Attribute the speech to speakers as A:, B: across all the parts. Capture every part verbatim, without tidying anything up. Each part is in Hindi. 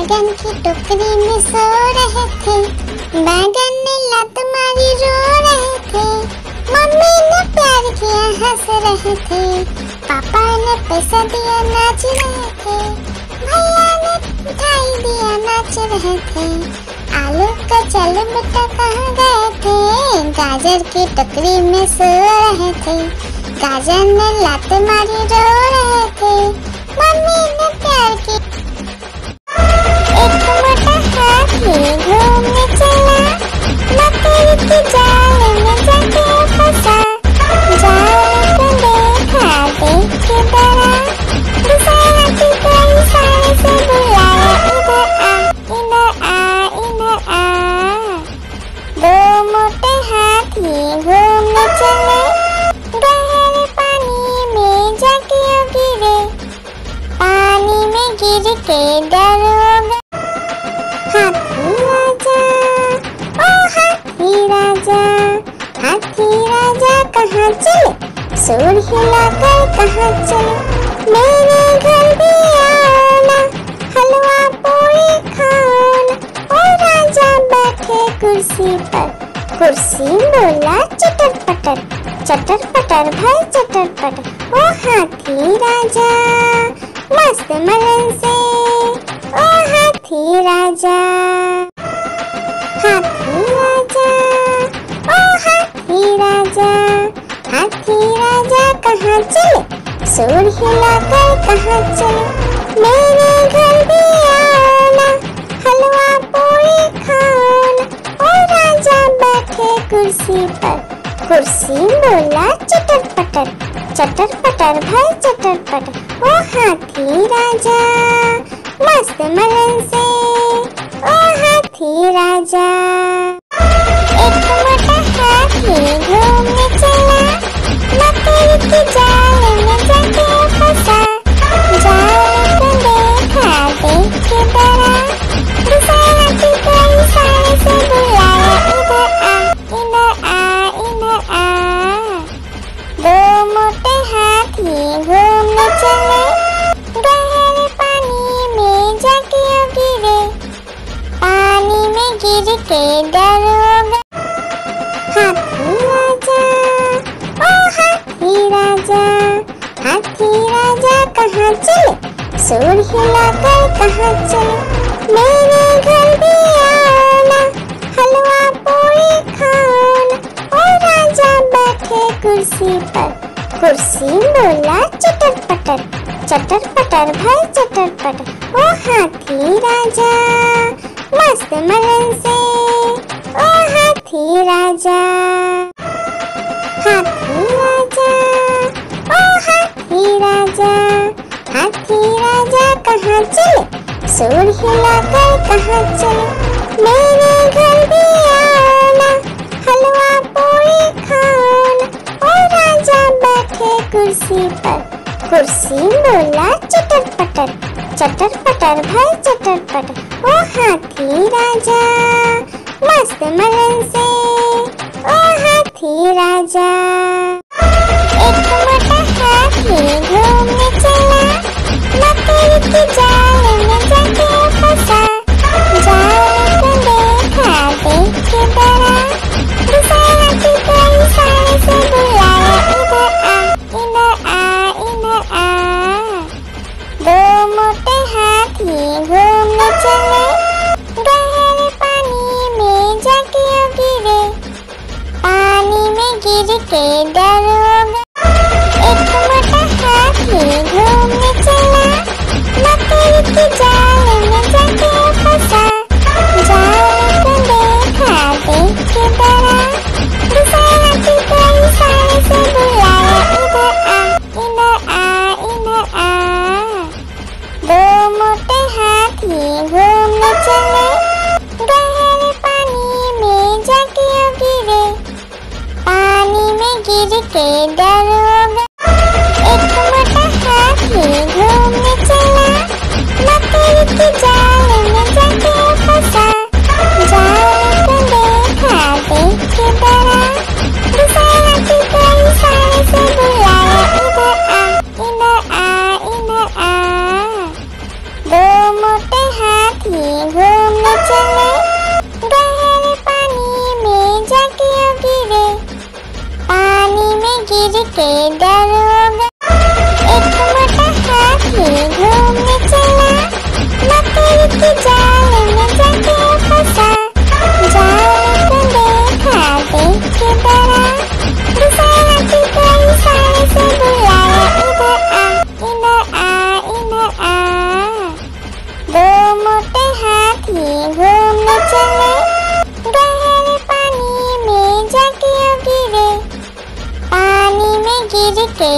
A: बैगन की टोकरी में सो रहे थे, बैगन ने लत मारी रो रहे थे, मम्मी ने प्यार किया हंस रहे थे, पापा ने पैसा दिया नाच रहे थे, भैया ने मिठाई दिया नाच रहे थे, आलू का चल बेटा कहाँ गए थे, गाजर की टोकरी में सो रहे थे, गाजर ने लत मारी रो रहे थे, मम्मी ने प्यार की। एक मोटा हाथी घूमने चला, मकड़ी के जाल में जाके फंसा, जाल को देखा देख के डरा, दूसरे हाथी को इशारे से बुलाया, इधर आ इधर आ इधर आ। दो मोटे हाथी घूमने चले, गहरे पानी में जाके गिरे, पानी में गिर के डर हो गए। हाथी राजा ओ हाथी राजा, हाथी राजा कहाँ चले, सूर हिलाकर कहाँ चले, मेरे घर भी आओ ना, हलवा पूरी खाओ ना। ओ राजा बैठे कुर्सी पर, कुर्सी बोला चटर पटर, चटर पटर भाई चटर पटर। ओ हाथी राजा मस्त मलन से, ओ हाथी राजा, हाथी राजा ओ हाथी राजा, हाथी राजा कहाँ चले, सूर हिलाकर कहाँ चले, मेरे घर भी आओ ना, हलवा पूरी खाओ ना। ओ राजा बैठे कुर्सी पर, कुर्सी बोला चटर पटर, चटर पटर भाई चटर पटर। ओ हाथी राजा मस्त मलन से, ओ हाथी राजा। एक मोटा हाथी घूमने चला, मकड़ी के जाल में जाके फंसा, जाल को देखा देख के डरा, दूसरे हाथी को इशारे से बुलाया, इधर आ इधर आ इधर आ। दो मोटे हाथी घूमने चले, गहरे पानी में जाके गिरे, पानी में गिर के डर हो गए। हाथी राजा ओ हाथी राजा, हाथी राजा कहाँ चले, सूर हिलाकर कहाँ चले, मेरे घर भी आओ ना, हलवा पूरी खाओ ना। ओ राजा बैठे कुर्सी पर, कुर्सी बोला चटर पटर, चटर पटर भाई चटर पटर। ओ हाथी राजा मस्त मलन से, ओ हाथी राजा, हाथी राजा ओ हाथी राजा, हाथी राजा कहाँ चले, सूर हिलाकर कहाँ चले, मेरे घर भी आओ ना, हलवा पूरी खाओ ना। ओ राजा बैठे कुर्सी पर, कुर्सी बोला चटर पटर, चटर पटर भाई चटर पटर। ओ हाथी राजा मस्त मलन से, ओ हाथी राजा। एक मोटा हाथी घूमने चला, मकड़ी के जाल में जाके फंसा, जाल को देखा देख के डरा, दूसरे हाथी को इशारे से बुलाया, इधर आ इधर आ इधर आ। दो मोटे हाथी घूमने चले, गहरे पानी में जाके गिरे, पानी में गिर के डर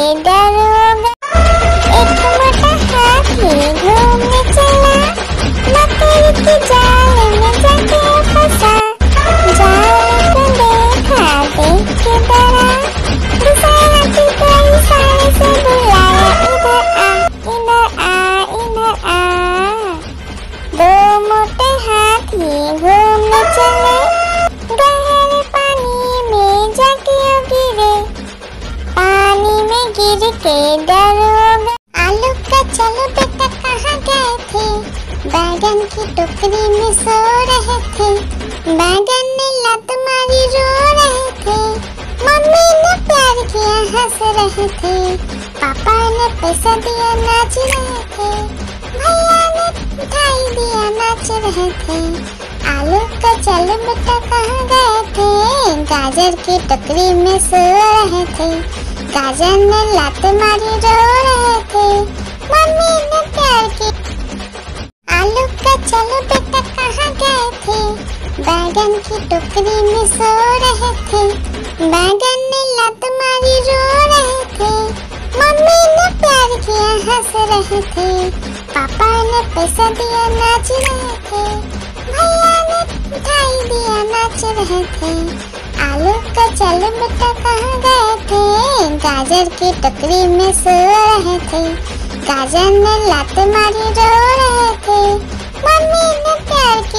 A: डर होगा। एक मोटा हाथी घूमने चला, मकड़ी के जाल में जाके फंसा। जाल को देखा देख के डरा, दूसरा हाथी को इशारे से बुलाया, इधर आ इधर आ इधर आ। दो मोटे हाथी घूमने चले, गहरे पानी में जाके गिरे। पानी में गिर के डर होगा। आलू का चलो बेटा कहाँ गए थे, बैगन की टोकरी में सो रहे थे। बैगन ने लत मारी रो रहे थे, मम्मी ने प्यार किया हंस रहे थे। पापा ने पैसा दिया नाच रहे थे, भैया ने मिठाई दिया नाच रहे थे। आलू का चलो बेटा कहाँ गए थे, गाजर की टोकरी में सो रहे थे। गाजर ने लात मारी रो रहे थे, मम्मी ने प्यार की। आलू का चलो बेटा कहाँ गए थे, बैगन की टोकरी में सो रहे थे। बैगन ने लात मारी रो रहे थे, मम्मी ने प्यार किया हंस रहे थे। पापा ने पैसा दिया नाच रहे थे, भैया ने मिठाई दिया नाच रहे थे। आलू का चलो बेटा कहाँ गए थे, गाजर की टोकरी में सो रहे थे। गाजर ने लात मारी रो रहे थे, मम्मी ने प्यार की।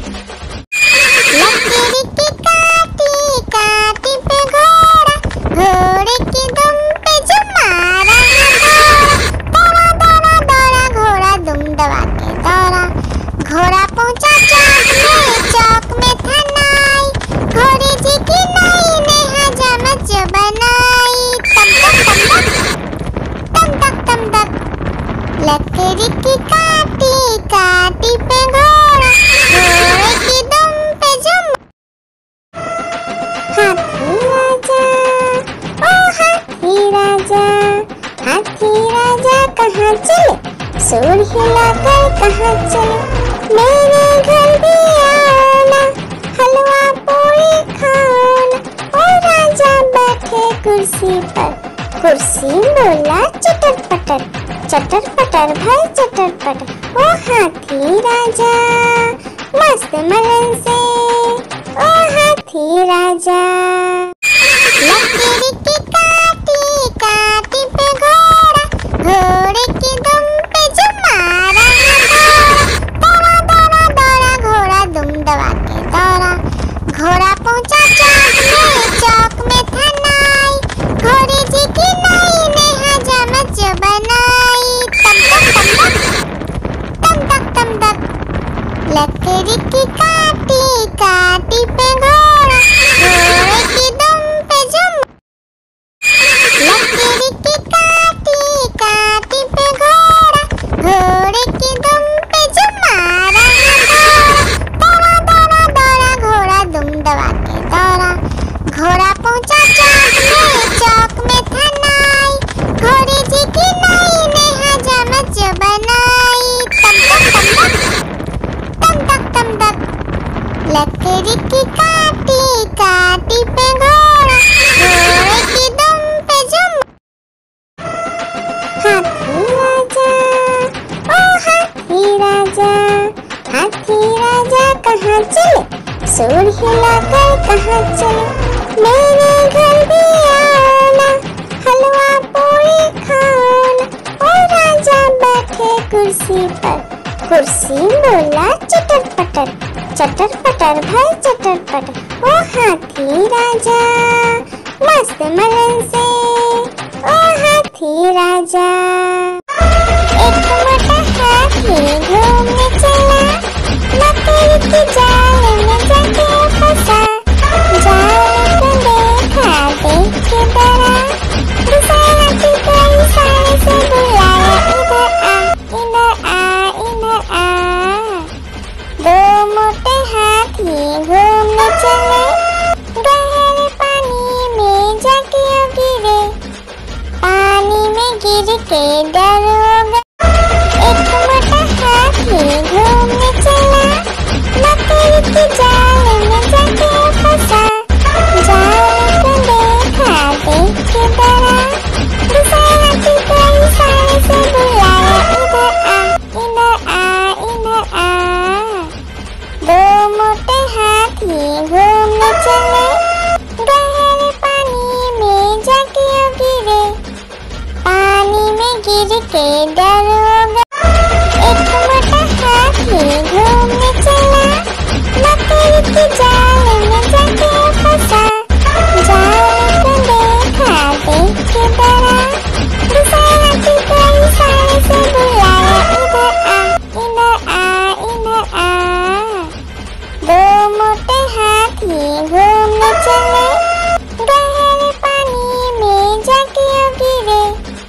A: लकड़ी की काटी काटी पे घोड़ा, घोड़े की दुम पे जो मारा दौड़ा दौड़ा दौड़ा घोड़ा दुम दबा के दौड़ा। घोड़ा पहुंचा चौक में, चौक में था नाई, घोड़े जी की नाई ने हजामत जो बनाई। तम तक तम तक तम तक लकड़ी की काटी काटी पे घोड़ा, घोड़े की दुम पे जो। हाथी राजा ओ हाथी राजा, हाथी राजा कहाँ चले, सूर हिलाकर कहाँ चले। मेरे घर भी आना, हलवा पूरी खाना। ओ राजा बैठे कुर्सी पर, कुर्सी बोला चटर पटर, चटर पटर भाई चटर पटर। ओ हाथी राजा मस्त मलन से, ओ हाथी राजा। लकड़ी की काटी काटी पे घोड़ा, घोड़े की दुम पे जो मारा दौड़ा दौड़ा दौड़ा घोड़ा दुम दबा के दौड़ा। घोड़ा पहुंचा चौक में, चौक में था नाई, घोड़े जी की नाई ने हजामत जो बनाई। तम तक तम तक तम तक लकड़ी की काटी काटी पे घोड़ा, घोड़े की दुम पे जो। लकड़ी की काटी काटी पे घोड़ा, घोड़े की दुम पे जो मारा दौड़ा दौड़ा दौड़ा घोड़ा दुम दबा के दौड़ा। घोड़ा पहुंचा चौक में, चौक में था नाई, घोड़े जी की नाई ने हजामत जो बनाई। तम तक तम तक तम तक लकड़ी की काटी काटी पे घोड़ा, घोड़े की दुम पे जो। हाथी राजा ओ हाथी राजा, हाथी राजा कहाँ चले, सूर हिलाकर कहाँ चले। मेरे घर भी आना, हलवा पूरी खाना। ओ राजा बैठे कुर्सी पर, कुर्सी बोला चटर पटर, चटर पटर भाई चटर पटर। ओ हाथी राजा मस्त मलन से, ओ हाथी राजा। एक मोटा हाथी घूमने चला, मकड़ी के जाल में जाके फंसा। जाल को देखा देख के डरा, दूसरा हाथी को इशारे से बुलाया, इधर आ इधर आ इधर आ। दो मोटे हाथी घूमने चले, गहरे पानी में जाके गिरे। पानी में गिर के डर होगा। एक मोटा हाथी घूमने चला, मकड़ी के जाल में जाके फंसा। जाल को देखा देख के डरा, दूसरा के डरोगा। एक मोटा हाथी घूमने चला, मकड़ी के जाल में जाके फंसा। जाल को देखा देख के डरा, दूसरे हाथी को इशारे से बुलाया, इधर आ इधर आ इधर आ। दो मोटे हाथी घूमने चले, गहरे पानी में जाके गिरे।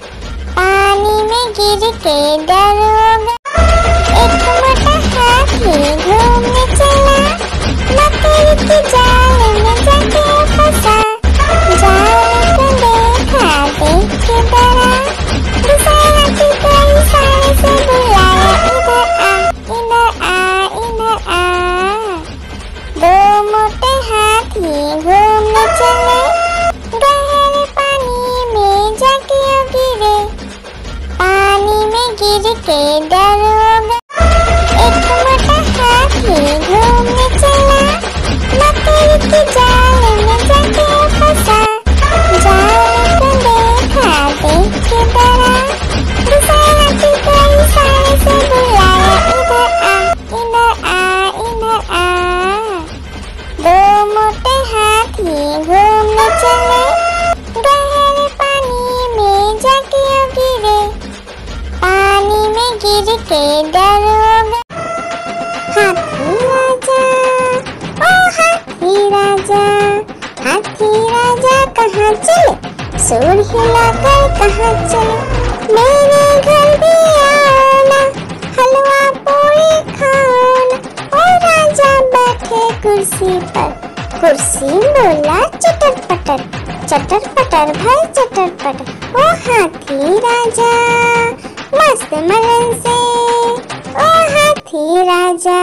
A: पानी में गिर के डरोगा। एक मोटा हाथी घूमने चला, मकड़ी के जाल में जाके फंसा। जाल को देखा देख के डरा, दूसरे हाथी को इशारे से बुलाया, इधर आ इधर आ इधर आ। दो मोटे हाथी घूमने चले, गहरे पानी में जाके गिरे। पानी में गिर के डरोगा। एक मोटा हाथी घूमने चला, मकड़ी के जाल में जाके फंसा। जाल को देखा देख के डरा, दूसरे हाथी को इशारे से बुलाया, इधर आ इधर आ इधर आ। दो मोटे हाथी घूमने चले, गहरे पानी में जाके गिरे। पानी में गिर के डरोगा। हाथी राजा ओ हाथी राजा, हाथी राजा कहाँ चले, सूर हिलाकर कहाँ चले। मेरे घर भी आओ ना, हलवा पूरी खाओ ना। ओ राजा बैठे कुर्सी पर, कुर्सी बोला चटर पटर, चटर पटर भाई चटर पटर। ओ हाथी राजा मस्त मलन से, ओ हाथी राजा।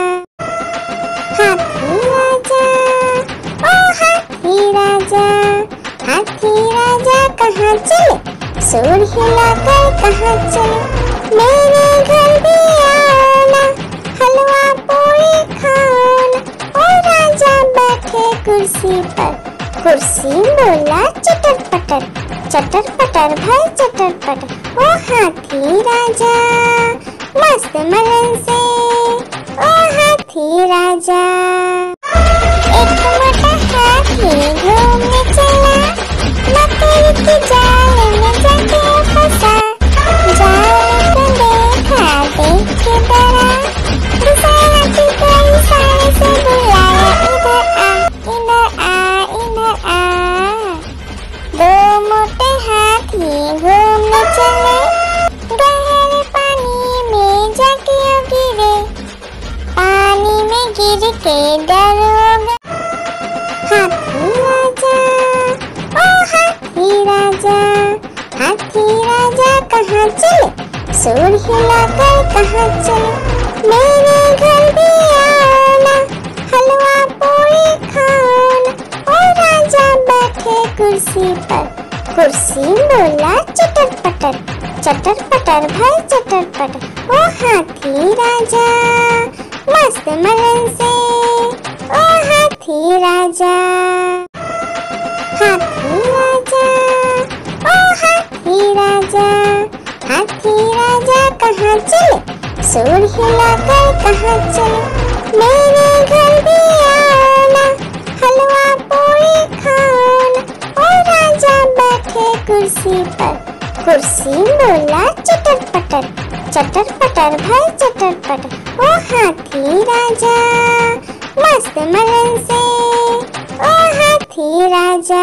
A: हाथी राजा ओ हाथी राजा, हाथी राजा कहाँ चले, सूर हिलाकर कहाँ चले। मेरे घर भी आओ ना, हलवा पूरी खाओ ना। ओ राजा बैठे कुर्सी पर, कुर्सी बोला चटर पटर, चटर पटर भाई चटर पटर। ओ हाथी राजा मस्त मलन से, ओ हाथी राजा। एक मोटा हाथी घूमने चला, मकड़ी के जाल में जाके फंसा। जाल को देखा देख के डरा, दूसरे हाथी को इशारे से बुलाया, इधर आ इधर आ इधर आ। दो मोटे हाथी घूमने चले, गहरे पानी में जाके गिरे। पानी में गिर के डरोगा। हाथी राजा ओ हाथी राजा, हाथी राजा कहाँ चले, सूर हिलाकर कहाँ चले। मेरे घर भी आओ ना, हलवा पूरी खाओ ना। ओ राजा बैठे कुर्सी पर, कुर्सी बोला चटर पटर, चटर पटर भाई चटर पटर। ओ हाथी राजा मस्त मलन से, ओ हाथी राजा। हाथी राजा ओ हाथी राजा, हाथी राजा कहाँ चले, सूर हिलाकर कहाँ चले। मेरे घर भी आओ ना, हलवा पूरी खाओ ना। ओ राजा बैठे कुर्सी पर, कुर्सी बोला चटर पटर, चटर पटर भाई चटर पटर। ओ हाथी राजा मस्त मलन से, ओ हाथी राजा।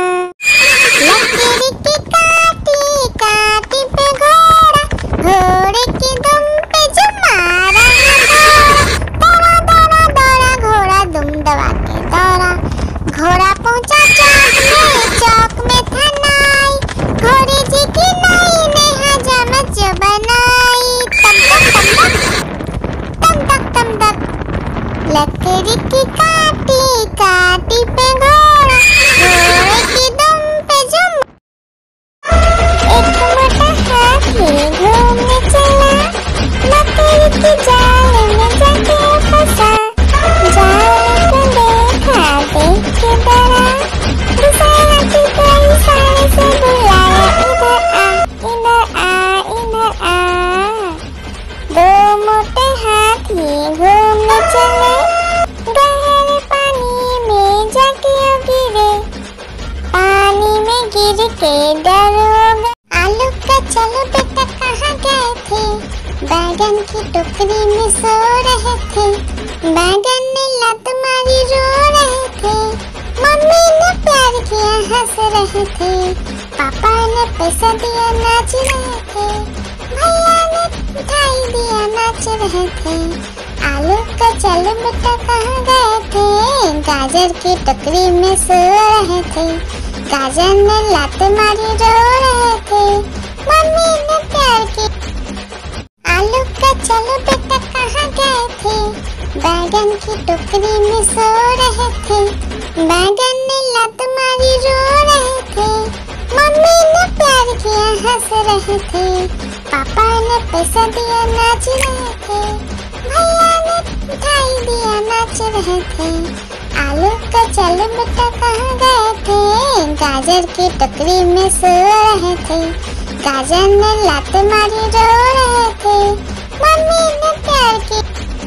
A: लकड़ी की काटी काटी पे घोड़ा, घोड़े की दुम पे जो मारा दौड़ा दौड़ा दौड़ा घोड़ा दुम दबा के दौड़ा। घोड़ा पहुंचा चौक में, चौक में था नाई, घोड़े जी की नाई ने हजामत जो बनाई। तम तक तम तक तम तक, लकड़ी की काटी काटी पे घोड़ा, घोड़े की दुम पे जो। एक मोटा हाथी घूमने चला, मकड़ी के जाल में जाके फंसा। जाल को देखा देख के डरा, दूसरे हाथी को इशारे से बुलाया, इधर आ इधर आ बैगन की टोकरी में सो रहे थे, बैगन ने लत मारी रो रहे थे, मम्मी ने प्यार किया हंस रहे थे, पापा ने पैसा दिया नाच रहे थे, भैया ने मिठाई दिया नाच रहे थे, आलू का चल बेटा कहाँ गए थे, गाजर की टोकरी में सो रहे थे, गाजर ने लत मारी रो रहे थे, मम्मी ने प्यार की। आलू का चलो बेटा कहाँ गए थे, बैगन की टोकरी में सो रहे थे, बैगन ने लत मारी रो रहे थे, मम्मी ने प्यार किया हंस रहे थे, पापा ने पैसा दिया नाच रहे थे, भैया ने मिठाई दिया नाच रहे थे, आलू का चलो बेटा कहाँ गए थे, गाजर की टोकरी में सो रहे थे, गाजर ने लत मारी रो रहे थे, मम्मी ने प्यार की।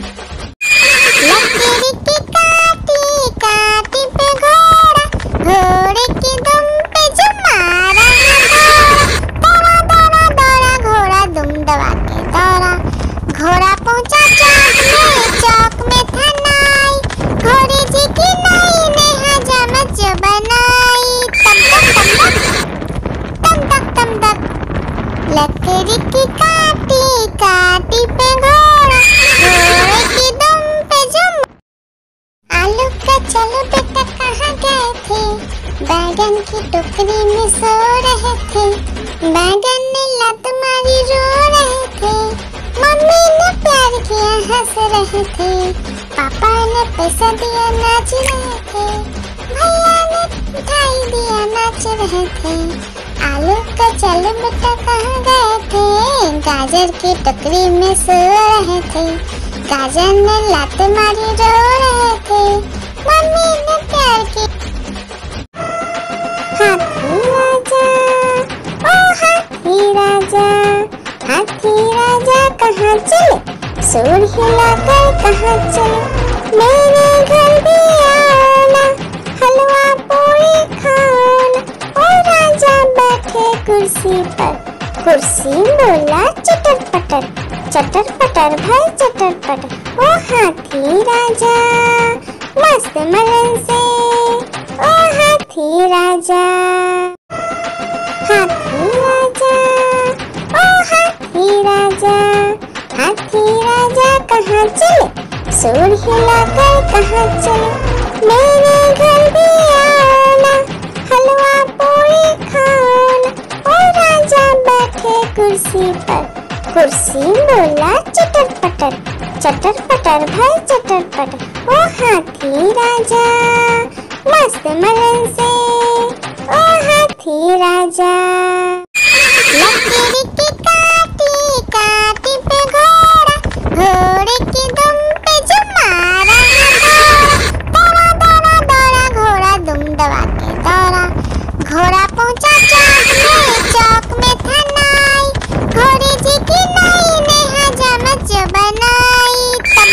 A: लकीर की काटी काटी पे घोड़ा, घोड़े की दुम पे जो मारा दौड़ा दौड़ा दौड़ा घोड़ा दुम दबा के दौड़ा, घोड़ा पहुंचा चौक में, चौक में था नाई, घोड़े जी की नाई ने हजामत जो बनाई, तम तक तम तक तम तक। लकड़ी की काटी काटी पे घोड़ा, घोड़े की दुम पे जुम। आलू का चलो बेटा कहाँ गए थे, बैगन की टोकरी में सो रहे थे, बैगन ने लत मारी रो रहे थे, मम्मी ने प्यार किया हंस रहे थे, पापा ने पैसा दिया नाच रहे थे, भैया ने मिठाई दिया नाच रहे थे, आलू का चलो बेटा कहाँ गए थे, गाजर की टोकरी में सो रहे थे, गाजर ने लत मारी रो रहे थे, मम्मी ने प्यार की। हाथी राजा ओ हाथी राजा, हाथी राजा कहाँ चले, सूर हिलाकर कहाँ चले, मेरे घर भी आना, हलवा पूरी खाना, ओ राजा बैठे कुर्सी पर, कुर्सी बोला चटर पटर, चटर पटर भाई चटर पटर, ओ हाथी राजा मस्त मलन से, ओ हाथी राजा। हाथी राजा ओ हाथी राजा, हाथी राजा कहाँ चले, सूर हिलाकर कहाँ चले, मेरे घर भी आना, हलवा पूरी खाना, ओ राजा बैठे कुर्सी पर, कुर्सी बोला चटर पटर, चटर पटर भाई चटर पटर, ओ हाथी राजा मस्त मलन से, ओ हाथी राजा। लकीर की काटी काटी पे घोड़ा, घोड़े की दुम पे जो मारा दौड़ा दौड़ा दौड़ा घोड़ा दुम दबा के दौड़ा, घोड़ा पहुंचा चौक में, चौक में था नाई, घोड़े जी की नाई ने हजामत जो बनाई,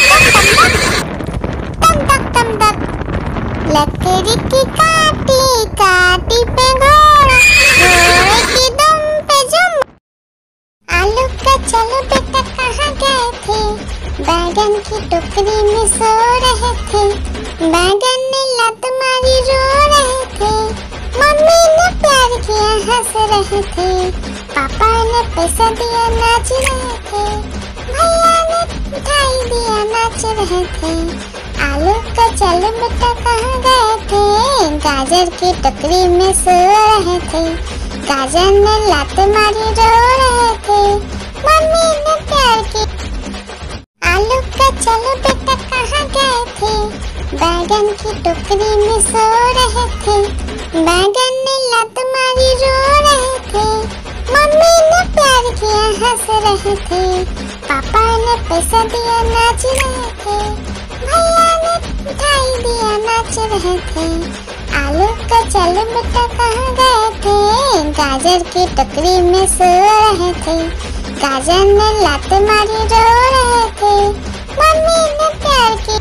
A: तम तक तम तक तम तक। लकड़ी की काटी काटी पे घोड़ा, घोड़े की दुम पे जुम। आलू का चलो बेटा कहाँ गए थे, बैगन की टोकरी में सो रहे थे, बैगन ने लत मारी रो रहे थे, मम्मी ने प्यार किया हंस रहे थे, पापा ने पैसा दिया नाच रहे थे, भैया ने मिठाई दिया नाच रहे थे, आलू का चलो बेटा कहाँ गए थे, गाजर की टोकरी में सो रहे थे, गाजर ने लत मारी रो रहे थे, मम्मी ने प्यार की। आलू का चलो बेटा कहाँ गए थे, बैगन की टोकरी में सो रहे थे, बैगन ने लत मारी रो रहे थे, मम्मी ने प्यार किया हंस रहे थे, पापा ने पैसा दिया नाच रहे थे, भैया ने मिठाई दिया नाच रहे थे, आलू का चलो बेटा कहाँ गए थे, गाजर की टोकरी में सो रहे थे, गाजर ने लत मारी रो रहे थे, मम्मी ने प्यार की।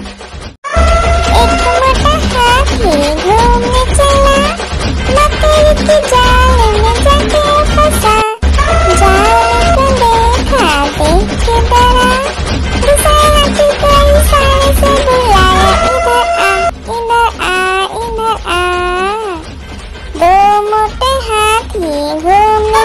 A: एक मोटा हाथी घूमने चला, मकड़ी की जाल में जाके फंसा, जाल को देखा देख के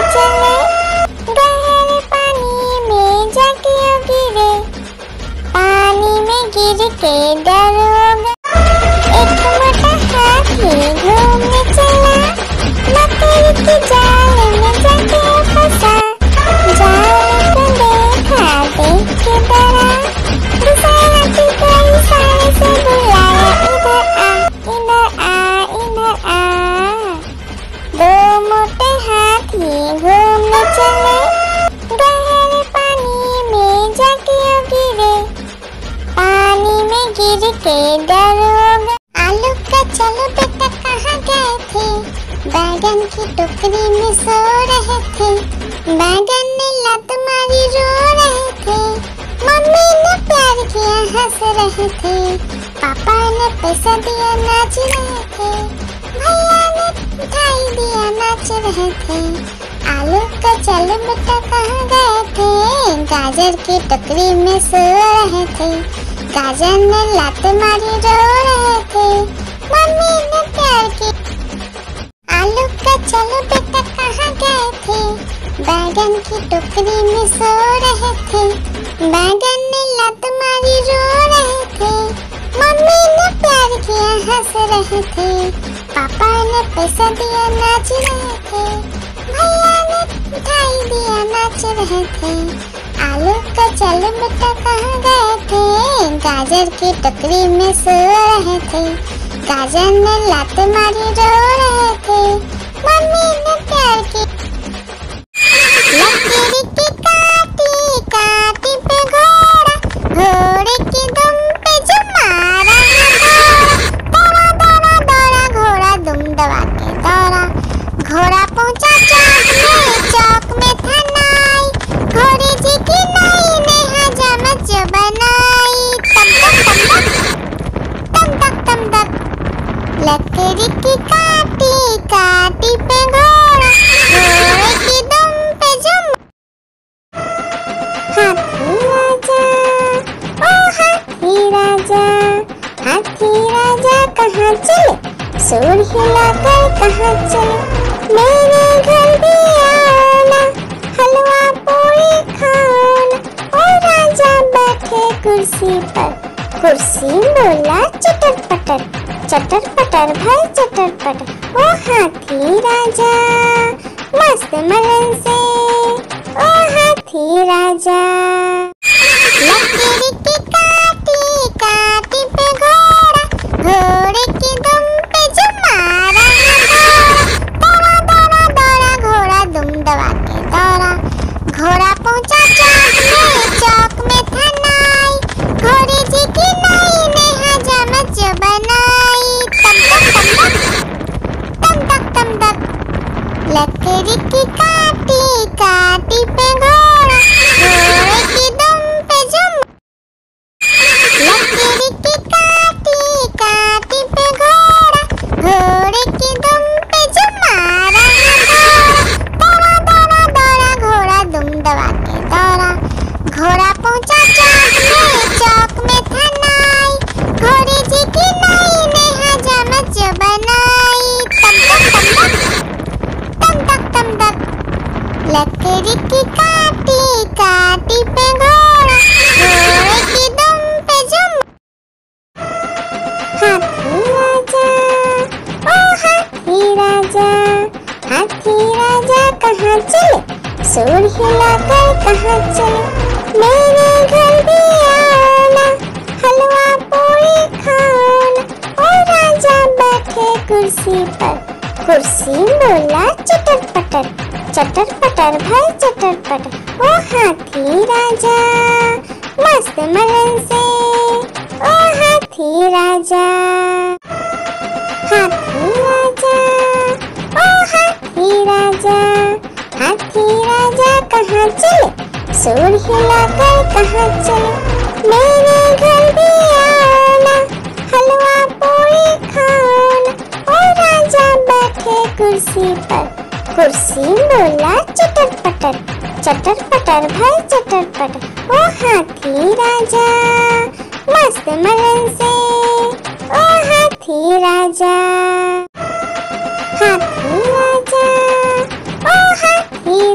A: चले, गहरे पानी में जाके गिरे, पानी में गिर के डर हो गया। एक मोटा हाथी घूमने चला, मकड़ी के जाल में जाके फंसा, जाल को देखा देख के डरा, दूसरे हाथी को इशारे से बुलाया, इधर आ इधर आ इधर आ। दो मोटे हाथी घूमने चले, गहरे पानी में जाके गिरे, पानी में गिर के डर हो गया। आलू का चलो बेटा कहाँ गए थे, बैगन की टोकरी में सो रहे थे, बैगन ने लात मारी रो रहे थे, मम्मी ने प्यार किया हंस रहे थे, पापा ने पैसा दिया नाच रहे थे, भैया ने मिठाई दिया नाच रहे थे। आलू का चलो बेटा कहाँ गए थे, गाजर की टोकरी में सो रहे थे, गाजर ने लात मारी रो रहे थे, मम्मी ने प्यार की। आलू का चलो बेटा कहाँ गए थे, बैगन की टोकरी में सो रहे थे, बैगन ने लात मारी रो रहे थे, मम्मी ने प्यार किया हंस रहे थे, पापा ने पैसा दिया नाच रहे थे, भैया ने मिठाई दिया नाच रहे थे। आलू का चलो बेटा कहाँ गए थे, गाजर की टोकरी में सो रहे थे, गाजर ने लात मारी रो रहे थे, मम्मी ने प्यार की। लकीर की काटी काटी पे घोड़ा, घोड़े की दुम पे जो मारा है दौड़ा दौड़ा दौड़ा घोड़ा दुम दबा के दौड़ा, घोड़ा पहुंचा चौक में, चौक में था नाई, घोड़े जी की नाई ने हजामत जो बनाई, तम तक तम तक तम तक। लकड़ी की काटी काटी पे घोड़ा, घोड़े की दुम पे जुम। हाथी राजा ओ हाथी राजा, हाथी राजा कहाँ चले, सूर हिलाकर कहाँ चले, मेरे घर भी आना, हलवा पूरी खाना। ओ राजा बैठे कुर्सी पर, कुर्सी बोला चटर पटर, चटर पटर भाई चटर पटर। ओ हाथी राजा मस्त मलन से, ओ हाथी राजा। लकीर की काटी काटी पे घोड़ा, घोड़े की दुम पे जो मारा है दौड़ा दौड़ा दौड़ा घोड़ा दुम दबा के दौड़ा, घोड़ा पहुंचा चौक में, चौक में था नाई, घोड़े जी की नाई ने हजामत जो बनाई, तम तक तम तक तम तक। लकड़ी की काटी काटी पे घोड़ा, घोड़े की दुम पे जुम। लकड़ी की काटी काटी पे घोड़ा, घोड़े की दुम पे जो मारा है दौड़ा दौड़ा दौड़ा घोड़ा दुम दबा के दौड़ा, घोड़ा पहुंचा चौक में, चौक में था नाई, घोड़े जी की नाई ने हजामत जो बनाई, तम तक तम तक तम तक। लकड़ी की काटी काटी पे घोड़ा, घोड़े की दुम पे जुम। हाथी राजा ओ हाथी राजा, हाथी राजा कहाँ चले, सूर हिलाकर कहाँ चले, मेरे घर भी आना, हलवा पूरी खाना। ओ राजा बैठे कुर्सी पर, कुर्सी बोला चटर पटर, चटर पटर भाई चटर पटर। ओ हाथी राजा मस्त मलन से, ओ हाथी राजा। हाथी राजा ओ हाथी राजा, हाथी राजा कहाँ चले, सूर हिलाकर कहाँ चले, मेरे घर भी आना, हलवा पूरी खाना। ओ राजा बैठे कुर्सी पर, कुर्सी बोला चटर पटर, चटर पटर भाई चटर पटर। ओ हाथी राजा मस्त मलन से, ओ हाथी राजा। हाथी राजा ओ हाथी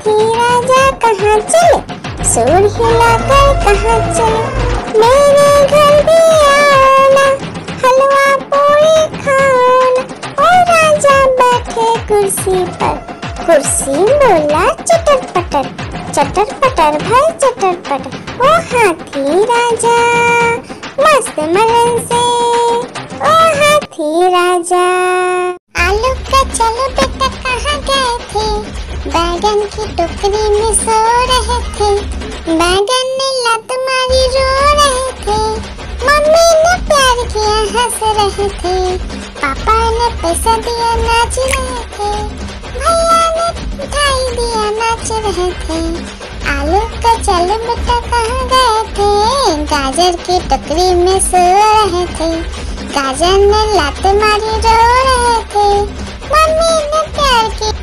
A: हाथी राजा कहाँ चले, सूर हिलाकर कहाँ चले, मेरे घर भी आना, हलवा पूरी खाना। और राजा बैठे कुर्सी पर, कुर्सी बोला चटर पटर, चटर पटर भाई चटर पटर। ओ हाथी राजा मस्त मलन से, ओ हाथी राजा। आलू का चलो बेटा कहाँ गए थे, बैगन की टोकरी में सो रहे थे, बैगन ने लत मारी रो रहे थे, मम्मी ने प्यार किया हंस रहे थे, पापा ने पैसा दिया नाच रहे थे, भैया ने मिठाई दिया नाच रहे थे। आलू का चलो बेटा कहाँ गए थे, गाजर की टोकरी में सो रहे थे, गाजर ने लात मारी रो रहे थे, मम्मी ने प्यार की।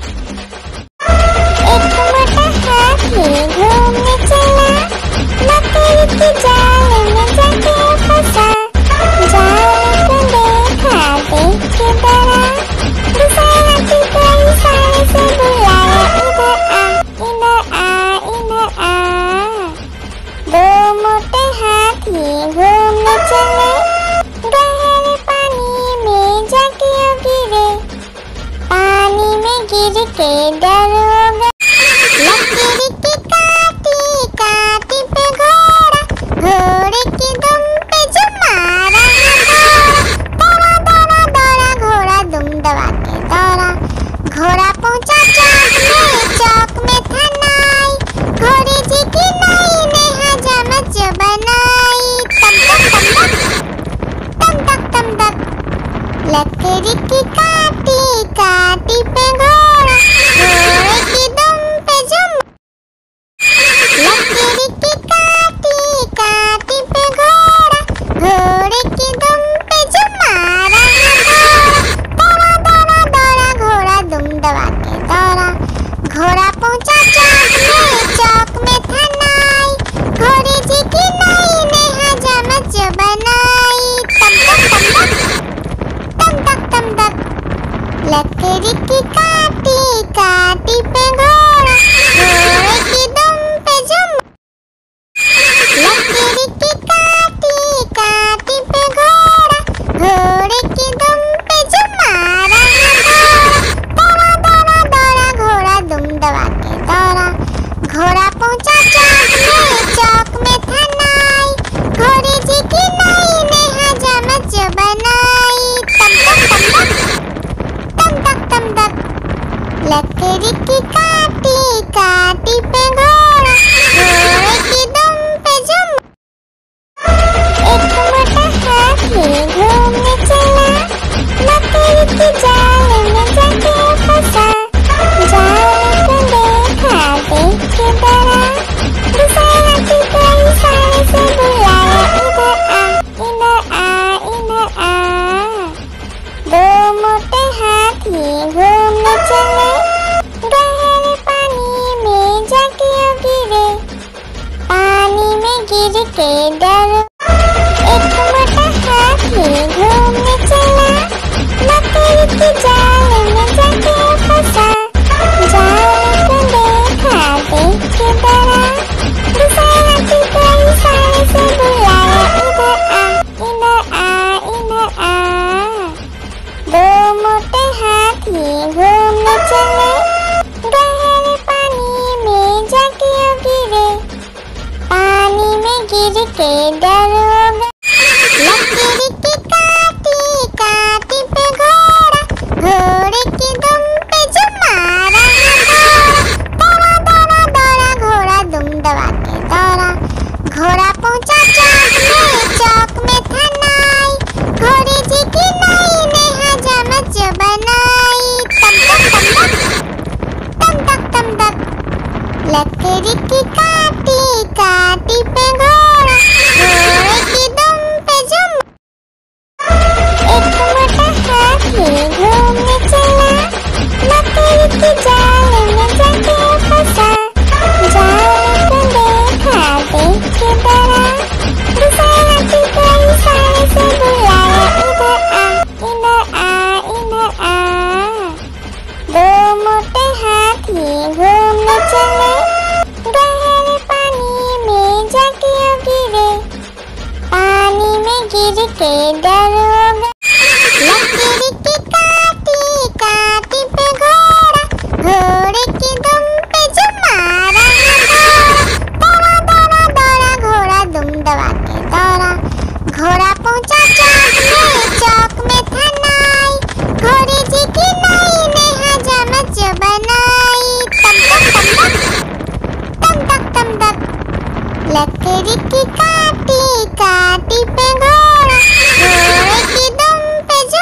A: एक मोटा हाथी घूमने चला, मकड़ी की जाल में जाके फंसा, जाल को देखा देख के डरा, दूसरे हाथी को इशारे से बुलाया, इधर आ इधर आ इधर आ। दो मोटे हाथी घूमने चले, गहरे पानी में जाके गिरे, पानी में गिर के डर हो गए। लकीर की काटी काटी पे घोड़ा, घोड़े की दुम पे जो मारा दौड़ा दौड़ा दौड़ा घोड़ा दुम दबा के दौड़ा, घोड़ा पहुंचा चौक में, चौक में था नाई, घोड़े जी की नाई ने हजामत जो बनाई, तम तक तम तक तम तक। लकीर की काटी काटी पे घोड़ा, घोड़े की दुम पे जो, लकीर की काटी काटी पे घोड़ा, घोड़े की दुम पे जो मारा दौड़ा दौड़ा दौड़ा घोड़ा दुम दबा के दौड़ा, घोड़ा पहुंचा चौक में, चौक में था नाई, घोड़े जी की नाई ने हजामत जो बनाई, तम तक तम तक तम तक। लकीर की काटी काटी पे घोड़ा, घोड़े की दुम पे जो, लकीर की काटी काटी पे घोड़ा, घोड़े की दुम पे जो मारा दौड़ा दौड़ा दौड़ा घोड़ा दुम दबा के दौड़ा, घोड़ा पहुंचा चौक में, चौक में था नाई, घोड़े जी की नाई ने हजामत जो बनाई, तम तक तम तक तम तक। लकीर की काटी काटी पे घोड़ा, घोड़े की दुम पे जो। एक मोटा हाथी घूमने चला, मकड़ी की जाल में जाके फंसा, जाल को देखा देख के डरा, दूसरे हाथी को इशारे से बुलाया, इधर आ इधर आ इधर आ। दो मोटे हाथी घूमने चले, गहरे पानी में जाके गिरे, पानी में गिर के डर। एक मोटा हाथी घूमने चला, मकड़ी की जाल में जाके फंसा, जाल को देखा देख के डरा, दूसरे हाथी को इशारे से बुलाया, इधर आ इधर आ इधर आ। दो मोटे हाथी घूमने चले, गहरे पानी में जाके गिरे, पानी में गिर के डर हो गए। लकीर की काटी काटी पे घोड़ा, घोड़े की दुम पे जो मारा दौड़ा दौड़ा दौड़ा घोड़ा दुम दबा के दौड़ा, घोड़ा पहुंचा चौक में, चौक में था नाई, घोड़े जी की नाई ने हजामत जो बनाई, तम तक तम तक तम तक। लकीर की काटी काटी पे घोड़ा, घोड़े की दुम पे जो। एक मोटा हाथी घूमने चला, मकड़ी की जाल में जाके फंसा, जाल को देखा देख के डरा, दूसरे हाथी को इशारे से बुलाया, इधर आ इधर आ इधर आ। दो मोटे हाथी घूमने चले, गहरे पानी में जाके गिरे, पानी में गिर के डर हो गए। लकीर की काटी काटी पे घोड़ा, घोड़े की दुम पे जो मारा है दौड़ा दौड़ा दौड़ा घोड़ा दुम दबा के दौड़ा। घोड़ा पहुंचा चौक में, चौक में था नाई, घोड़े जी की नाई ने हजामत जो बनाई। तम तक तम तक तम तक लकीर की काटी काटी पे घोड़ा, घोड़े की दुम पे जो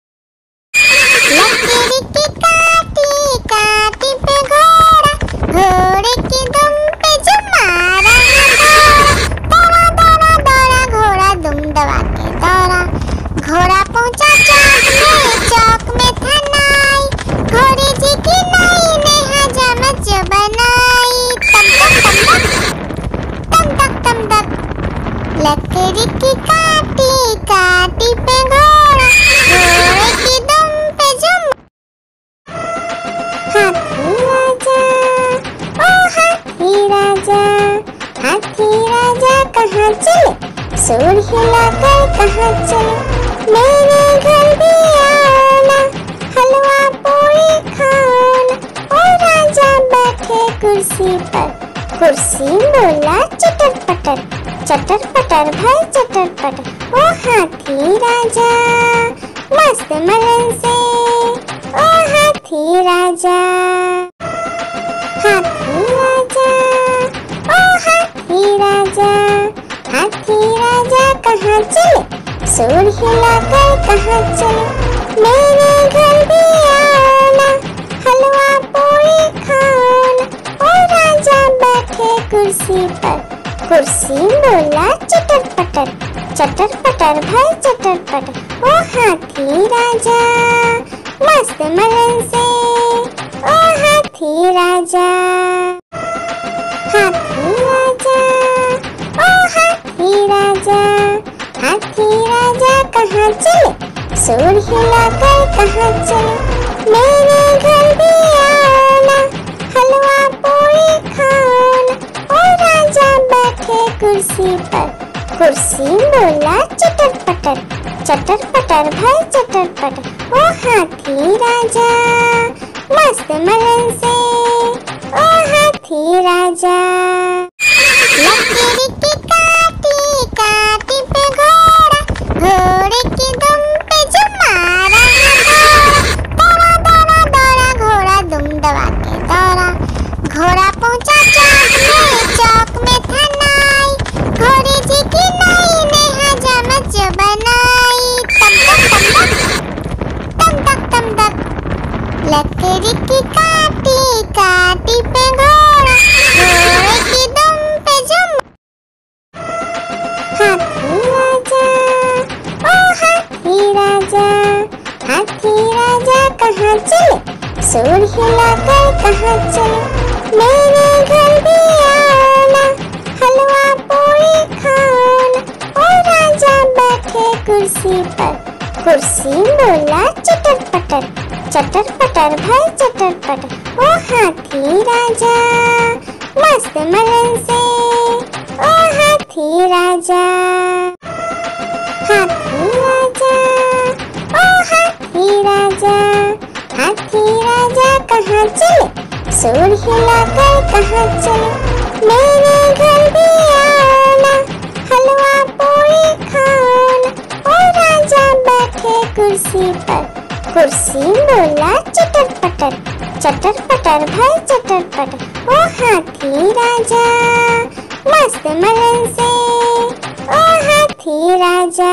A: लकीर की काटी काटी पे घोड़ा, घोड़े की दुम पे जो मारा है दौड़ा दौड़ा दौड़ा घोड़ा दुम दबा के दौड़ा। घोड़ा पहुंचा चौक में, चौक में था नाई, घोड़े जी की नाई ने हजामत जो बनाई। तम तक तम तक तम तक लकीर की काटी काटी पे घोड़ा, घोड़े की दुम पे जो हाथी राजा, ओ हाथी राजा, हाथी राजा कहाँ चले, सूर हिलाकर कहाँ चले। मेरे घर भी आना, हलवा पूरी खाना, ओ राजा बैठे कुर्सी पर, कुर्सी बोला चटर पटर, चटर पटर भाई चटर पटर। ओ हाथी राजा मस्त मलन से, ओ हाथी राजा, हाथी राजा, ओ हाथी राजा, हाथी राजा कहाँ चले, सूर हिलाकर कहाँ चले। मेरे घर भी आना, हलवा पूरी खाना, ओ राजा बैठे कुर्सी पर, कुर्सी बोला चटर पटर, चटर पटर भाई चटर पटर। ओ हाथी राजा मस्त मलन से, ओ हाथी राजा, हाथी राजा, ओ हाथी राजा, हाथी राजा कहाँ चले, सूर हिलाकर कहाँ चले। मेरे घर भी आना, हलवा पूरी खाना, ओ राजा बैठे कुर्सी पर, कुर्सी बोला चटर पटर, चटर पटर भाई चटर पटर। ओ हाथी राजा मस्त मलन से, ओ हाथी राजा। लकीर की काटी काटी पे घोड़ा, घोड़े की दुम पे जो मारा है दौड़ा दौड़ा दौड़ा घोड़ा दुम दबा के दौड़ा। घोड़ा पहुंचा चौक में, चौक में था नाई, घोड़े जी की नाई ने हजामत जो बनाई। तम तक तम तक तम तक लकीर की काटी काटी पे घोड़ा, घोड़े की दुम पे जो हाथी राजा, ओ हाथी राजा, हाथी राजा कहाँ चले, सूर हिलाकर कहाँ चले। मेरे घर भी आना, हलवा पूरी खाना, ओ राजा बैठे कुर्सी पर, कुर्सी बोला चटर पटर, चटर पटर भाई चटर पटर। ओ हाथी राजा मस्त मलन से, ओ हाथी राजा, हाथी राजा, ओ हाथी राजा, हाथी राजा कहाँ चले, सूर हिलाकर कहाँ चले। मेरे घर भी आना, हलवा पूरी खाना, ओ राजा बैठे कुर्सी पर, कुर्सी बोला चटर पटर, चटर पटर भाई चटर पटर। ओ हाथी राजा मस्त मलन से, ओ हाथी राजा।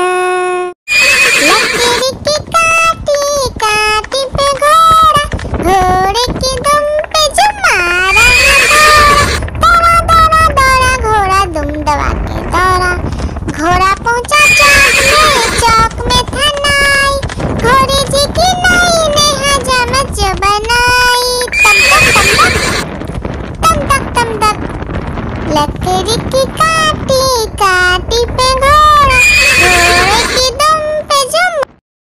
A: लकीर की काटी काटी पे घोड़ा, घोड़े की दुम पे जो मारा है दौड़ा दौड़ा दौड़ा घोड़ा दुम दबा के दौड़ा। घोड़ा पहुंचा चौक में, चौक में था नाई, घोड़े जी की नाई ने हजामत जो बनाई। तम तक तम तक तम तक लकीर की काटी काटी पे घोड़ा, घोड़े की दुम पे जो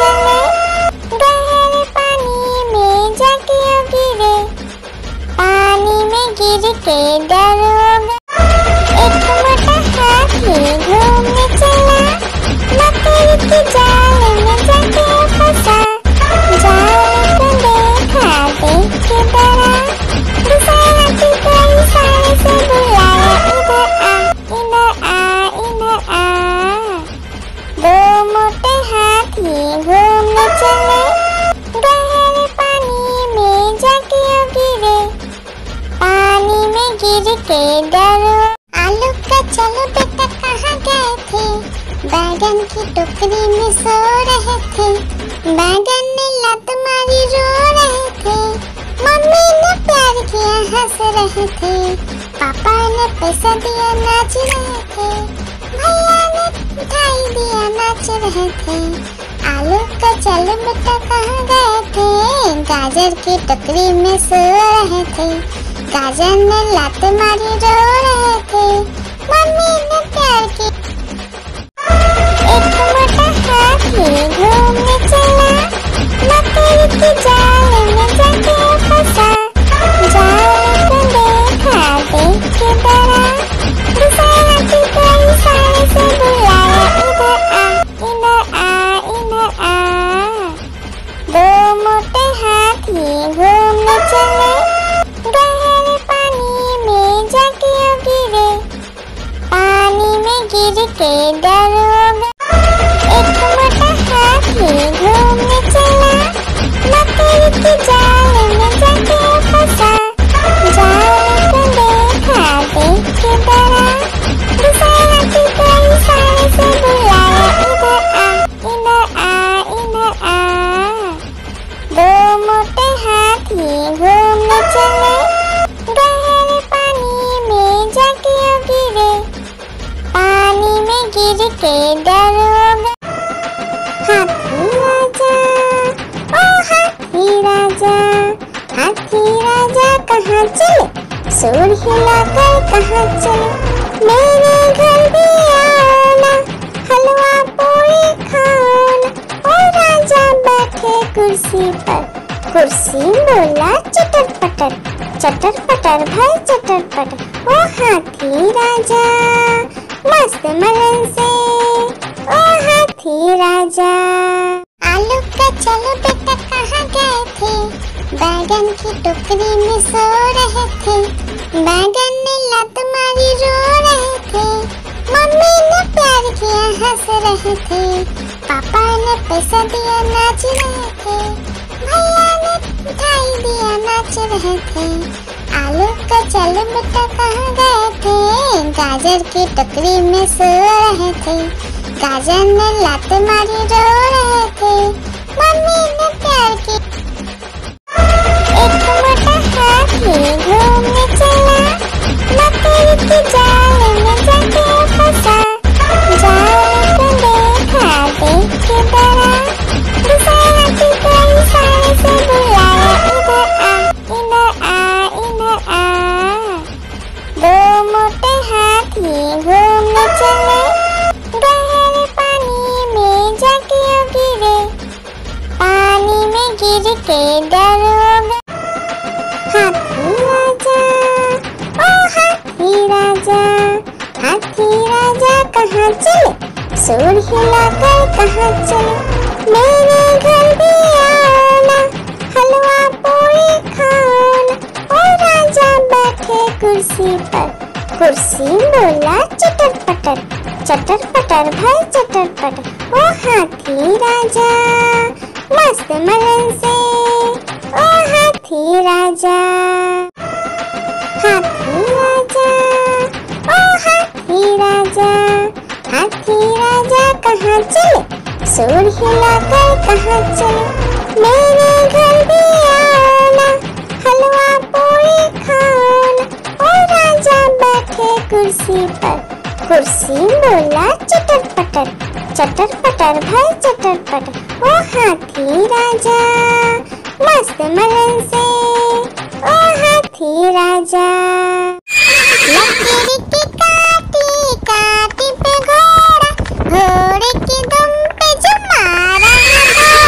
A: चले, गहरे पानी में जाके गिरे, पानी में गिर के डर हो गया। एक मोटा हाथी घूमने चला, मकड़ी के जाल में जाके फंसा, जाल को देखा देख के डरा, दूसरे हाथी को इशारे से बुलाया, इधर आ इधर आ इधर आ। दो मोटे हाथी घूमने चले, गहरे पानी में जाके गिरे, पानी में गिर के डर हो। आलू का चलो बेटा कहाँ गए थे, बैगन की टोकरी में सो रहे थे, बैगन ने लत मारी रो रहे थे, मम्मी ने प्यार किया हंस रहे थे, पापा ने पैसा दिया नाच रहे थे, भैया ने मिठाई दिया नाच रहे थे। आलू का चलो बेटा कहाँ गए थे, गाजर की टोकरी में सो रहे थे, गाजर ने लात मारी रो रहे थे, मम्मी ने प्यार की। एक मोटा हाथी घूमने चला, मकड़ी के जाल में जाके फंसा, जाल को देखा देख के डरा, दूसरे हाथी को इशारे से बुलाया, इधर आ इधर आ इधर आ। दो मोटे हाथी घूमने चले, गहरे पानी में जाके गिरे, पानी में गिर के डर हो गया। एक मोटा हाथी घूमने चला, मकड़ी के जाल में जाके फंसा, जाल को देखा देख के डरा, दूसरे हाथी को इशारे से बुलाया, इधर आ इधर आ इधर आ। दो मोटे हाथी घूमने चले, गहरे पानी में जाके गिरे, पानी में गिर के डर हो गया। हाथी राजा ओ हाथी राजा, हाथी राजा कहाँ चले, सूर हिलाकर कहाँ चले, मेरे घर भी आओ ना, हलवा पूरी खाओ ना। ओ राजा बैठे कुर्सी पर, कुर्सी बोला चटर पटर, चटर पटर भाई चटर पटर। ओ हाथी राजा मस्त मलन से, ओ हाथी राजा। आलू का चलो बेटा कहाँ गए थे, बैगन की टोकरी में सो रहे थे, बैगन ने लत मारी रो रहे थे, मम्मी ने प्यार किया हंस रहे थे, पापा ने पैसा दिया नाच रहे थे, भैया ने मिठाई दिया नाच रहे थे। आलू का चलो बेटा कहाँ गए थे, गाजर की टोकरी में सो रहे थे, गाजर ने लात मारी रो रहे थे, मम्मी ने प्यार की। एक मोटा हाथी घूमने चला, मकड़ी के जाल में जाके फंसा, जाल को देखा देख के डरा, दूसरे हाथी को इशारे से बुलाया, इधर आ इधर आ इधर आ। दो मोटे हाथी घूमने चले, गहरे पानी में जाके गिरे, पानी में गिर के डर हो गया। हाथी राजा ओ हाथी राजा, हाथी राजा कहाँ चले, सूर हिलाकर कहाँ चले, मेरे घर भी आओ ना, हलवा पूरी खाओ ना। ओ राजा बैठे कुर्सी पर, कुर्सी बोला चटर पटर, चटर पटर भाई चटर पटर। ओ हाथी राजा मस्त मलन से, ओ हाथी राजा। हाथी राजा ओ हाथी राजा, हाथी राजा कहाँ चले, सूर हिलाकर कहाँ चले, मेरे घर भी आओ ना, हलवा पूरी खाओ ना। ओ राजा बैठे कुर्सी पर, कुर्सी बोला चटर पटर, चटर पटर भाई चटर पटर। ओ हाथी राजा मस्त मलन से, ओ हाथी राजा। लकड़ी की काटी काटी पे घोड़ा, घोड़े की दुम पे जो मारा है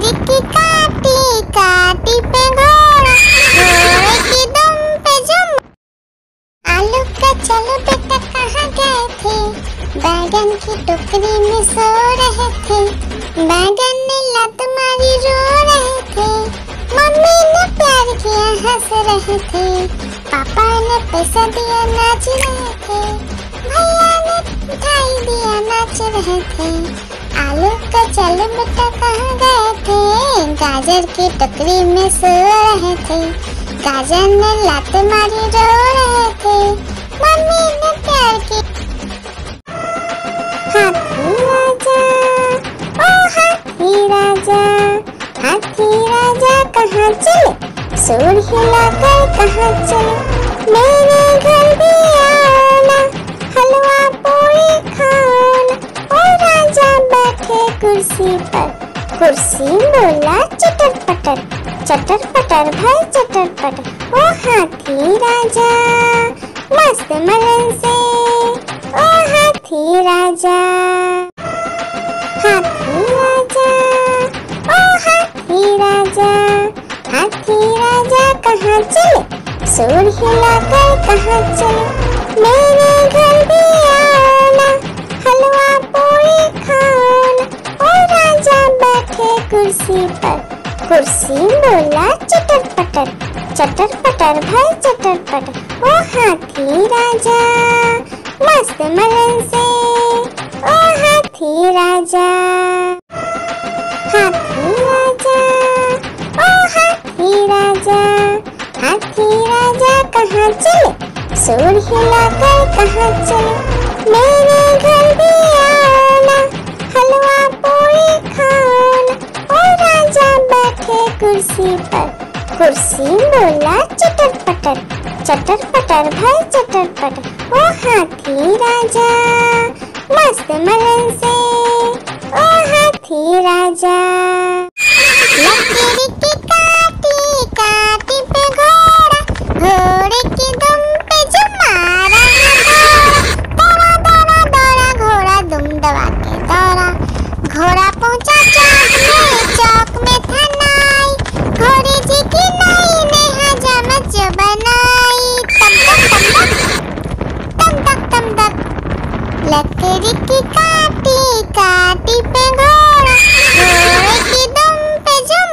A: की काटी काटी पे घोड़ा, घोड़े की दुम पे जुम। आलू का चलो बेटा कहाँ गए थे, बैगन की टोकरी में सो रहे थे। बैगन ने लात मारी रो रहे थे, मम्मी ने प्यार किया हंस रहे थे, पापा ने पैसा दिया नाच रहे थे, भैया ने मिठाई दिया नाच रहे थे। आलू का चलो बेटा कहाँ गए थे, गाजर की टोकरी में सो रहे थे। गाजर ने लात मारी रो रहे थे, मम्मी ने प्यार की। हाथी राजा ओ हाथी राजा, हाथी राजा कहाँ चले, सूर हिलाकर कहाँ चले। मेरे घर भी आना, हलवा पूरी खाना। ओ राजा बैठे कुर्सी पर, कुर्सी बोला चटर पटर, चटर पटर भाई चटर पटर। ओ हाथी राजा मस्त मलन से, ओ हाथी राजा। हाथी राजा ओ हाथी राजा, हाथी राजा कहाँ चले, सूर हिलाकर कहाँ चले। मेरे घर भी आना, हलवा पूरी खाना। ओ राजा बैठे कुर्सी पर, कुर्सी बोला चटर पटर, चटर पटर भाई चटर पटर। ओ हाथी राजा मस्त मलन से, ओ हाथी राजा। हाथी राजा ओ हाथी राजा, हाथी राजा कहाँ चले, सूर हिलाकर कहाँ चले। मेरे घर भी आना, हलवा पूरी खाना। ओ राजा बैठे कुर्सी पर, कुर्सी बोला चटर पटर, चटर पटर भाई चटर पटर। ओ हाथी राजा मस्त मलन से, ओ हाथी राजा। लकड़ी की काटी काटी पे घोड़ा, घोड़े की दुम पे जुम मारा दौड़ा दौड़ा दौड़ा घोड़ा दुम दबा के दौड़ा। घोड़ा पहुंचा चौक में, चौक में था नाई, घोड़े जी की नाई ने हजामत जो बनाई। तम तक तम तक तम तक, लकड़ी की काटी काटी पे घोड़ा, घोड़े की दुम पे जुम।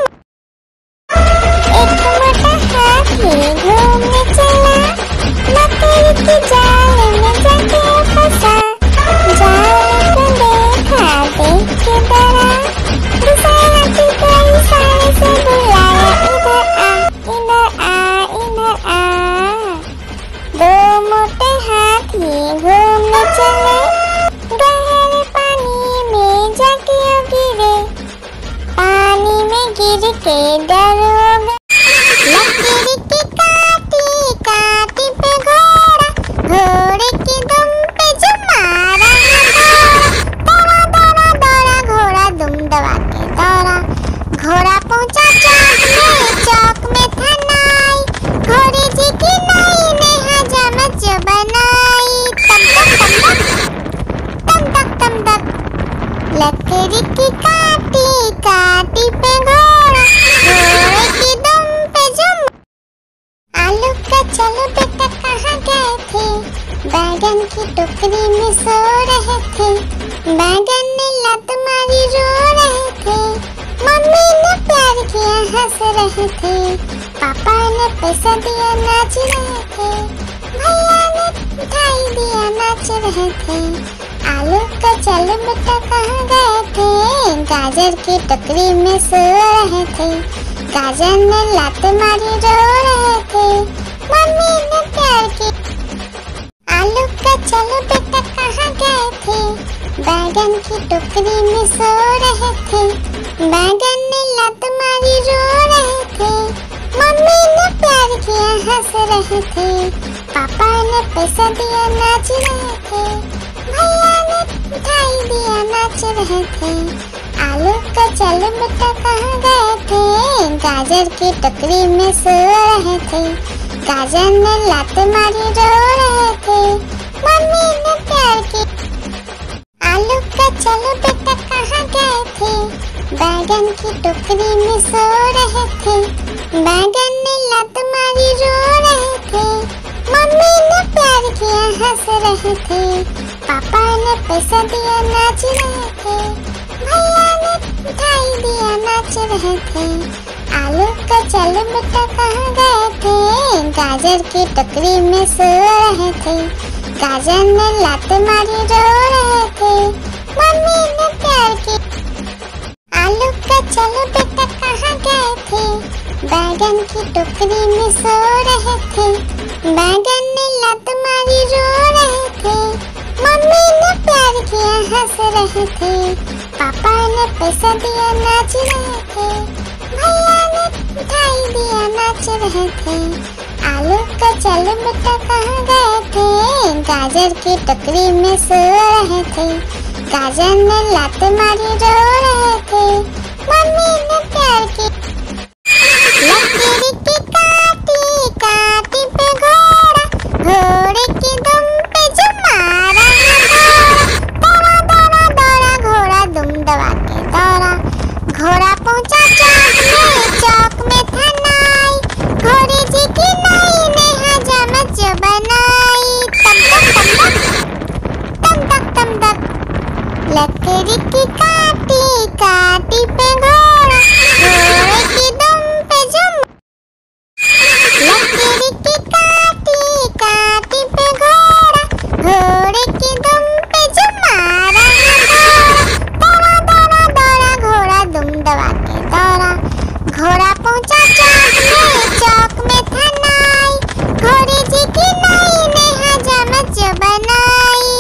A: एक मोटा हाथी घूमने चला, लकड़ी की जाल में जाके फंसा। जाल को देखा देख के डरा, दूसरा हाथी को इशारे से बुलाया, इधर आ इधर आ इधर आ। दो मोटे हाथी घूमने चले, गहरे पानी में जाके गिरे, पानी में गिर के डर हो गए। लकड़ी की काटी काटी पे घोड़ा, घोड़े की दुम पे जुम मारा दौड़ा दौड़ा दौड़ा घोड़ा दुम दबा के दौड़ा। घोड़ा पहुंचा चौक में, चौक में था नाई, घोड़े जी की नाई ने हजामत जो बनाई। तम तक तम तक तम तक, लकड़ी की काटी काटी पे घोड़ा, घोड़े की दुम पे जुम। आलू का चलो बेटा कहाँ गए थे, बैगन की टोकरी में सो रहे थे। बैगन ने लात मारी रो रहे थे, मम्मी ने प्यार किया हंस रहे थे, पापा ने पैसा दिया नाच रहे थे, भैया ने मिठाई दिया नाच रहे थे। आलू का चलो बेटा कहाँ गए थे, गाजर की टोकरी में सो रहे थे। गाजर ने लात मारी रो रहे थे, मम्मी ने प्यार की। आलू का चलो बेटा कहाँ गए थे, बैगन की टोकरी में सो रहे थे। बैगन ने लात मारी रो रहे थे, मम्मी ने प्यार किया हंस रहे थे, पापा ने पैसा दिया नाच रहे थे, भैया ने मिठाई दिया नाच रहे थे। आलू का चलो बेटा कहाँ गए थे, गाजर की टोकरी में सो रहे थे। गाजर ने लात मारी रो रहे थे, मम्मी ने प्यार की। आलू का चलो बेटा कहाँ गए थे, बैगन की टोकरी में सो रहे थे, बैगन ने लात मारी रो रहे थे, मम्मी ने प्यार किया हंस रहे थे, पापा ने पैसा दिया नाच रहे थे, भैया ने मिठाई दिया नाच रहे थे। आलू का चलो बेटा कहाँ गए थे, गाजर की टोकरी में सो रहे थे, गाजर ने लात मारी रो रहे थे, मम्मी ने प्यार किया। आलू का चलो बेटा कहाँ गए थे, बैगन की टोकरी में सो रहे थे, बैगन ने लात मारी रो रहे थे, मम्मी ने प्यार किया हंस रहे थे, पापा ने पैसा दिया नाच रहे थे, भैया ने मिठाई दिया नाच रहे थे। आलू का चलो बेटा कहाँ गए थे, गाजर की टोकरी में सो रहे थे, गाजर ने लात मारी रो रहे थे, मम्मी ने प्यार की। लकीर की काटी काटी पे घोड़ा, घोड़े की दुम पे जो मारा दौड़ा दौड़ा दौड़ा घोड़ा दुम दबा के दौड़ा, घोड़ा पहुंचा चौक में, चौक में था नाई, घोड़े जी की नाई ने हजामत जो बनाई, तम तक तम तक तम तक। लकड़ी की काटी काटी पे घोड़ा, घोड़े की दुम पे जुम। लकड़ी की काटी काटी पे घोड़ा, घोड़े की दुम पे जुम मारा दौड़ा दौड़ा दौड़ा घोड़ा दुम दबा के दौड़ा, घोड़ा पहुंचा चौक में, चौक में था नाई, घोड़े जी की नाई ने हजामत जो बनाई,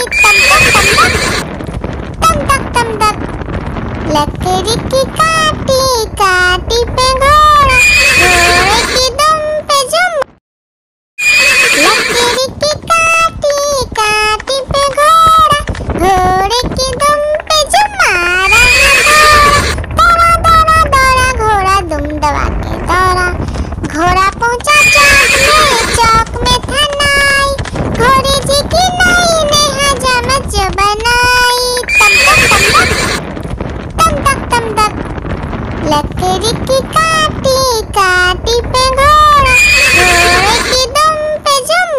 A: तम तक तम तक तम तक। लकड़ी की काटी काटी पे घोड़ा, घोड़े की दुम पे जुम। लकड़ी की काटी काटी पे घोड़ा, घोड़े की दुम पे जुम मारा दौड़ा दौड़ा दौड़ा घोड़ा दुम दबा के दौड़ा, घोड़ा पहुंचा चौक में, चौक में था नाई, घोड़े जी की नाई ने हजामत जो बनाई, तम तक तम तक। लकड़ी की काटी काटी पे घोड़ा, घोड़े की दुम पे जुम।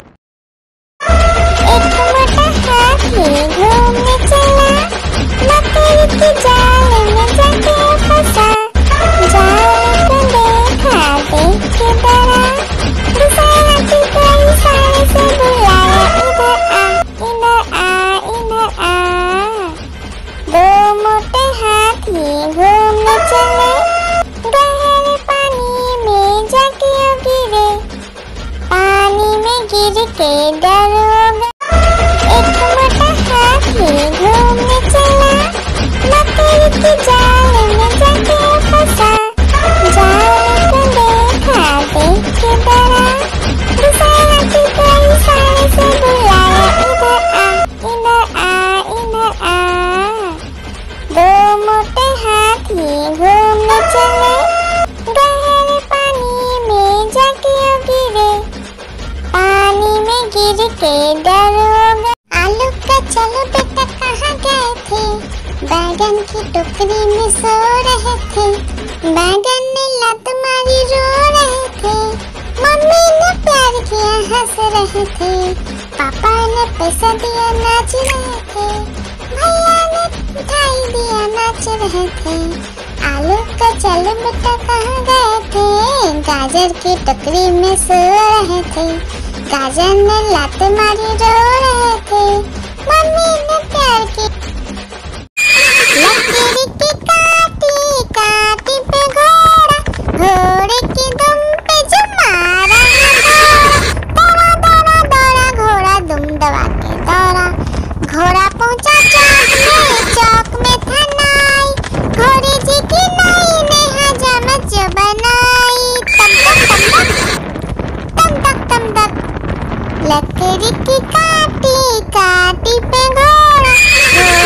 A: एक मोटा हाथी घूमने चला, लकड़ी की जाल में जाके फंसा, जाल को देखा देख के डरा, दूसरा हाथी को इशारे से बुलाया, इधर आ इधर आ इधर आ। दो मोटे हाथी घूमने चले, गहरे पानी में जाके गिरे, पानी में गिर के डर हो गया। एक मोटा हाथी घूमने चला, लकड़ी की जाल में जाके फंसा, जाल को देखा देख के डरा, दूसरा हाथी को इशारे से बुलाया, इधर आ इधर आ इधर आ। दो मोटे हाथी घूमने चले, गहरे पानी में जाके गिरे, पानी में गिर के डर हो गया। आलू का चलो बेटा कहाँ गए थे, बैगन की टोकरी में सो रहे थे, बैगन ने लात मारी रो रहे थे, मम्मी ने प्यार किया हंस रहे थे, पापा ने पैसा दिया नाच रहे थे, भैया ने मिठाई दिया नाच रहे थे। आलू का चलो बेटा कहाँ गए थे, गाजर की टोकरी में सो रहे थे, गाजर ने लात मारी रो रहे थे, मम्मी ने प्यार की। लकड़ी की काटी काटी पे घोड़ा, घोड़े की दुम पे जुम मारा दौड़ा दौड़ा दौड़ा घोड़ा दुम दबा के दौड़ा, घोड़ा पहुंचा चौक में, चौक में था नाई, घोड़े जी की नाई ने हजामत जो बनाई, तम तक तम तक तम तक। लकड़ी की काटी काटी पे घोड़ा,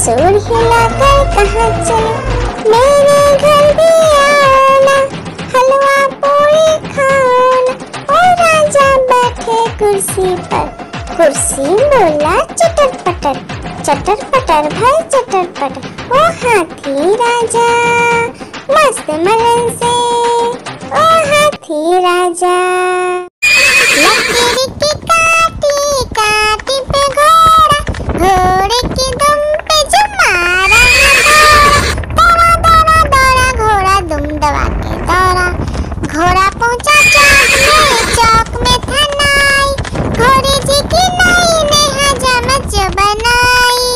A: सुर हिलाकर कहाँ चले, मेरे घर भी आना, हलवा पूरी खाना। और राजा बैठे कुर्सी पर, कुर्सी बोला चटर पटर, चटर पटर भाई चटर पटर। ओ हाथी राजा मस्त मलन से, ओ हाथी राजा। लकड़ी की काटी काटी पे घोड़ा, घोड़े की दुम पे जो मारा दौड़ा दौड़ा दौड़ा घोड़ा दुम दबा के दौड़ा। घोड़ा पहुंचा चौक में, चौक में था नाई, घोड़े जी की नाई ने हजामत जो बनाई।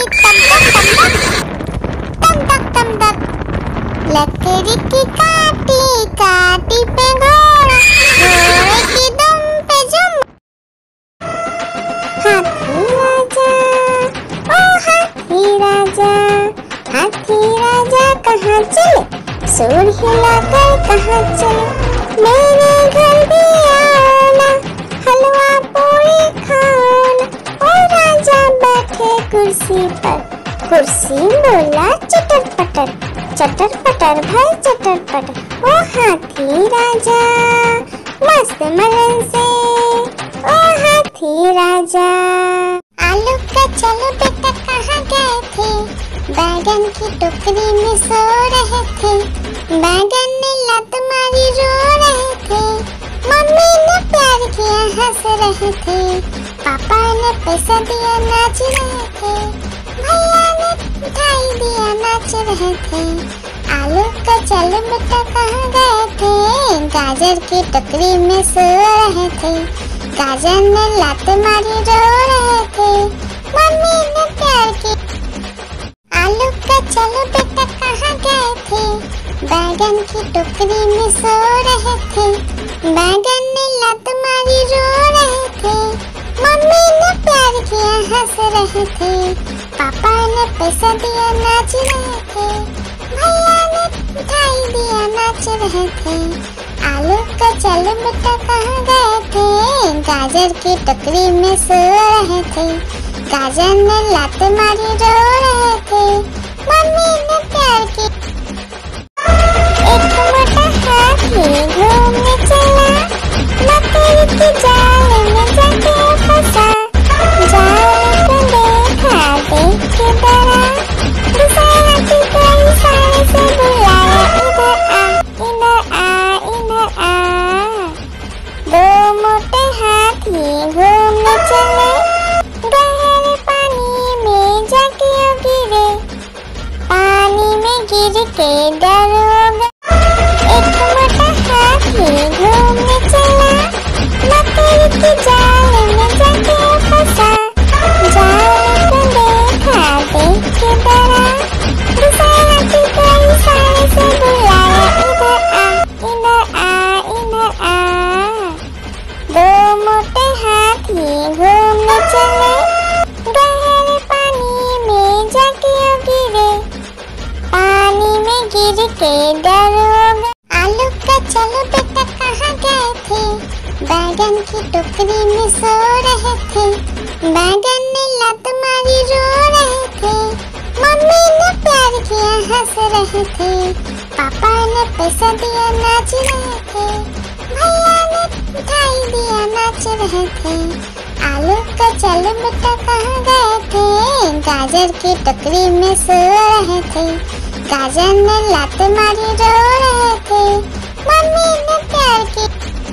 A: तम तक तम तक तम तक, लकड़ी की काटी काटी पे घोड़ा, घोड़े की दुम पे जो। हाथी राजा ओ हाथी राजा, हाथी राजा कहाँ चले, सुर हिलाकर कहाँ चले, मेरे घर भी आना, हलवा पूरी खाना। और राजा बैठे कुर्सी पर, कुर्सी बोला चटर पटर, चटर पटर भाई चटर पटर। ओ हाथी राजा मस्त मलन से, ओ हाथी राजा। आलू का चलो बेटा कहाँ गए थे, बैगन की टोकरी में सो रहे थे, बैगन ने लत मारी रो रहे थे, मम्मी ने प्यार किया हंस रहे थे, पापा ने पैसा दिया नाच रहे थे, भैया ने मिठाई दिया नाच रहे थे। आलू का चलो बेटा कहाँ गए थे, गाजर की टोकरी में सो रहे थे, गाजर ने लात मारी रो रहे थे, मम्मी ने प्यार की। आलू का चलो बेटा कहाँ गए थे, बैगन की टोकरी में सो रहे थे, बैगन ने लात मारी रो रहे थे, मम्मी ने प्यार किया हंस रहे थे, पापा ने पैसा दिया नाच रहे थे, भैया ने मिठाई दिया नाच रहे थे। आलू का चलो बेटा कहाँ गए थे, गाजर की टोकरी में सो रहे थे, गाजर ने लात मारी रो रहे थे, मम्मी ने प्यार की। एक मोटा हाथी घूमने चला, मकड़ी की जाल में जाके फंसा, जाल को देखा देख के डरा, दूसरे हाथी को इशारे से बुलाया, इधर आ इधर आ इधर आ। दो मोटे हाथी घूमने चले, गहरे पानी में जाके गिरे, पानी में गिर के डर हो गया। एक मोटा हाथी घूमने चला, मकड़ी की जाल में जाके फंसा, जाल को देखा देख के डरा, दूसरे हाथी को इशारे से बुलाया, इधर आ इधर आ इधर आ। दो मोटे हाथी घूमने चले, गहरे पानी में जाके गिरे, पानी में गिर के डर हो गया। आलू का चलो बेटा कहाँ गए थे, बैगन की टोकरी में सो रहे थे, बैगन ने लत मारी रो रहे थे, मम्मी ने प्यार किया हंस रहे थे, पापा ने पैसा दिया नाच रहे थे, भैया ने मिठाई दिया नाच रहे थे। आलू का चलो बेटा कहाँ गए थे, गाजर की टोकरी में सो रहे थे, गाजर ने लात मारी रो रहे थे, मम्मी ने प्यार की।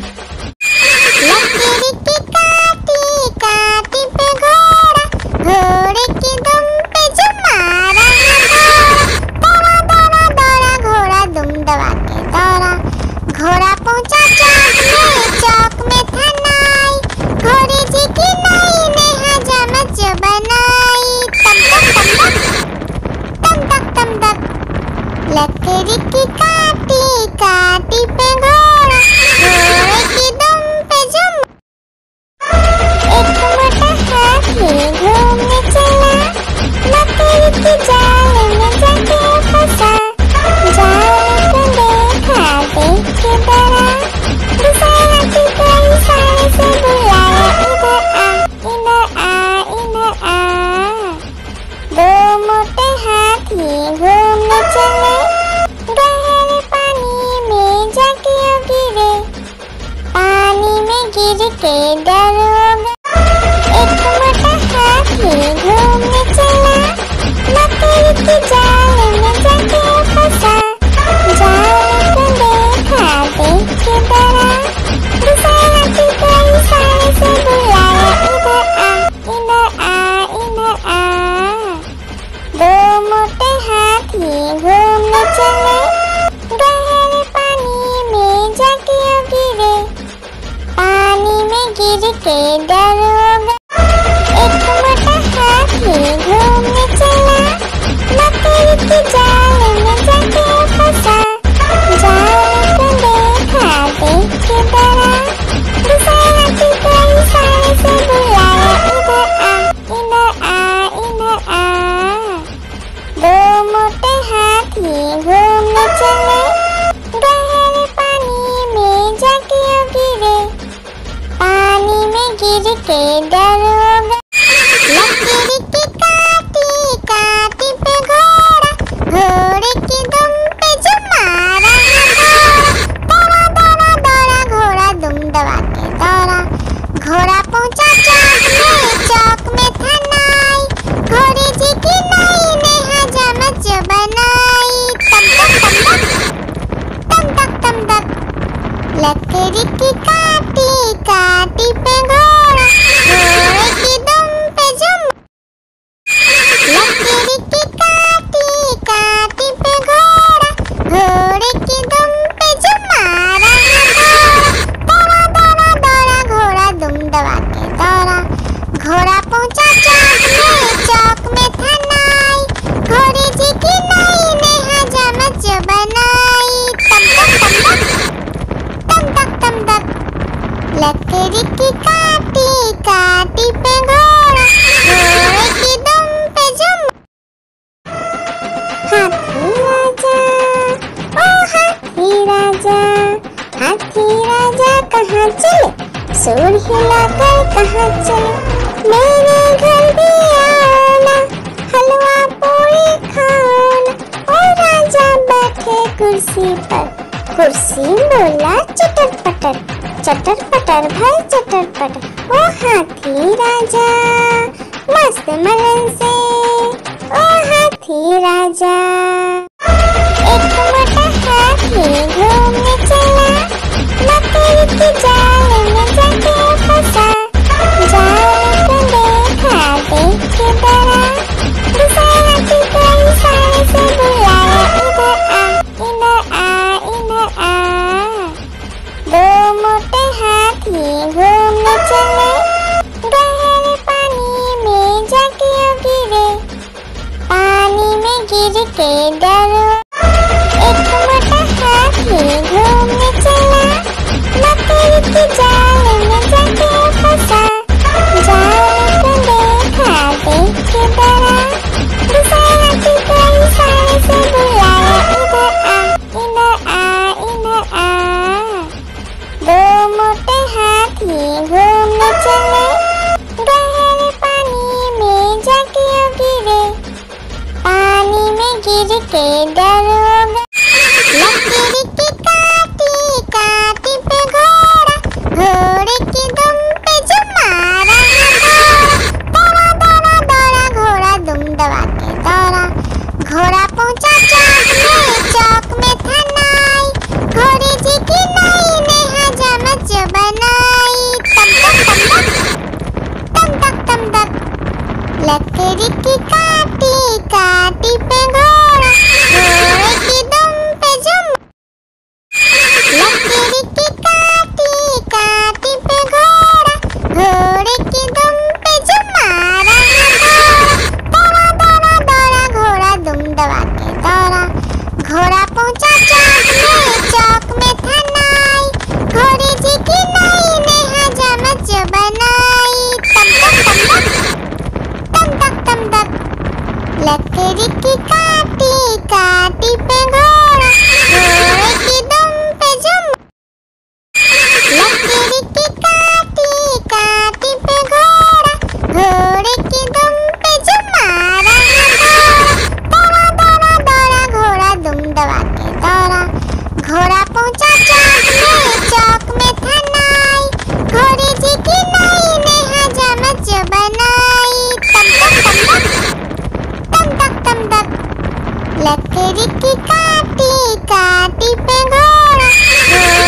A: लकड़ी की काटी काटी पे घोड़ा, घोड़े की दुम पे जो मारा दौड़ा दौड़ा दौड़ा घोड़ा दुम दबा के दौड़ा। घोड़ा पहुंचा चौक में, चौक में था नाई, घोड़े जी की नाई ने हजामत जो बनाई। तम तक तम तक तम तक तम तक, लकड़ी की काटी काटी पे घोड़ा, घोड़े की दुम पे जो। एक मोटा हाथी घूमने चला, मकड़ी की जाल में जाके फंसा, जाल को देखा देख के डरा, दूसरे हाथी को इशारे से बुलाया, इधर आ इधर आ इधर आ। दो मोटे के दरोगा। एक मोटा हाथी घूमने चला, मकड़ी के जाल में जाके फंसा। जाल को देखा देख के डरा, दूसरे हाथी को इशारे से बुलाया, इधर आ इधर आ इधर आ। दो मोटे हाथी घूमने चले, गहरे पानी में जाके गिरे। पानी में गिर के दरोगा। लकड़ी की काटी काटी पे घोड़ा, घोड़े की दुम पे जो मारा दौड़ा दौड़ा दौड़ा घोड़ा दुम दबा के दौड़ा। घोड़ा पहुंचा चौक में, चौक में था नाई, घोड़े जी की नाई ने हजामत जो बनाई। तम तक तम तक तम तक लकड़ी की काटी काटी पे घोड़ा, घोड़े की दुम पे जो लकड़ी की काटी काटी पे घोड़ा, घोड़े की दुम पे जो मारा दौड़ा दौड़ा दौड़ा घोड़ा दुम दबा के दौड़ा। घोड़ा पहुंचा चौक में, चौक में था नाई, घोड़े जी की नाई ने हजामत जो बनाई। तम तक तम तक तम तक लकड़ी की काटी काटी पे घोड़ा, घोड़े की दुम पे जो हाथी राजा, ओ हाथी राजा, हाथी राजा कहाँ चले, सूर हिलाकर कहाँ चले। मेरे घर भी आओ ना, हलवा पूरी खाओ ना। ओ राजा बैठे कुर्सी पर, कुर्सी बोला चटर पटर, चटर पटर भाई चटर पटर। ओ हाथी राजा मस्त मलन से, ओ हाथी राजा। एक मोटा हाथी घूमने चला, मकड़ी के जाल में जाके फंसा। जाल को देखा देख के डरा, दूसरे हाथी को इशारे से बुलाया, इधर आ इधर आ इधर आ। दो मोटे हाथी घूमने चले, गहरे पानी में जाके गिरे। पानी में गिर के दरोगा। एक मोटा हाथी घूमने चला, मकड़ी के जाल में जाके फंसा। जाल को देखा देख के डरा, दूसरे हाथी को इशारे से बुलाया, इधर आ इधर आ इधर आ। दो मोटे हाथी घूमने चले, गहरे पानी में जाके गिरे। पानी में गिर के दरोगा। लकड़ी की काटी काटी पे घोड़ा, घोड़े की दुम पे जो मारा दौड़ा दौड़ा दौड़ा घोड़ा दुम दबा के दौड़ा। घोड़ा पहुंचा चौक में, चौक में था नाई, घोड़े जी की नाई ने हजामत जो बनाई। तम तक तम तक तम तक लकड़ी की काटी काटी पे घोड़ा, घोड़े की दुम पे जो लकड़ी की काटी काटी पे घोड़ा, घोड़े की दुम पे जो मारा दौड़ा दौड़ा दौड़ा घोड़ा दुम दबा के दौड़ा। घोड़ा पहुंचा चौक में, चौक में था नाई, घोड़े जी की नाई ने हजामत जो बनाई। तम तक तम तक तम तक लकड़ी की काटी काटी पे घोड़ा, घोड़े की दुम पे जो लकड़ी की काटी काटी पे घोड़ा, घोड़े की दुम पे जो मारा दौड़ा दौड़ा दौड़ा घोड़ा दुम दबा के दौड़ा। घोड़ा पहुंचा चौक में, चौक में था नाई, घोड़े जी की नाई ने हजामत जो बनाई। तम तक तम तक तम तक लकड़ी की काटी काटी पे घोड़ा, घोड़े